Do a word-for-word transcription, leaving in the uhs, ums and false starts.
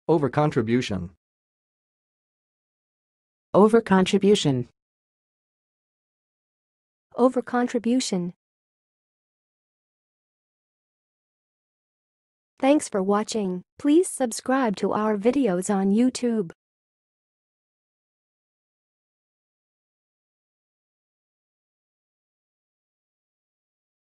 Overcontribution. Overcontribution. Overcontribution. Thanks for watching. Please subscribe to our videos on YouTube.